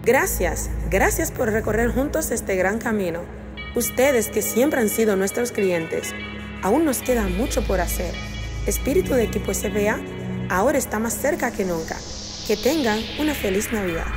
Gracias por recorrer juntos este gran camino. Ustedes que siempre han sido nuestros clientes, aún nos queda mucho por hacer. Espíritu de Equipo SBA ahora está más cerca que nunca. Que tengan una feliz Navidad.